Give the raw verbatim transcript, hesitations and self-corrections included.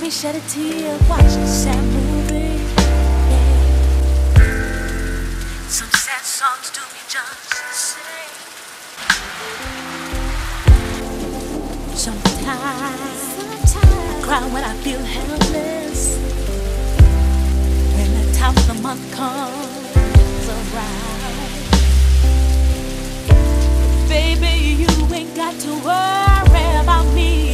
Shed a tear, watch a sad movie. Yeah. Some sad songs do me just the same. Sometimes, Sometimes I cry when I feel helpless. When the top of the month comes around, baby, you ain't got to worry about me.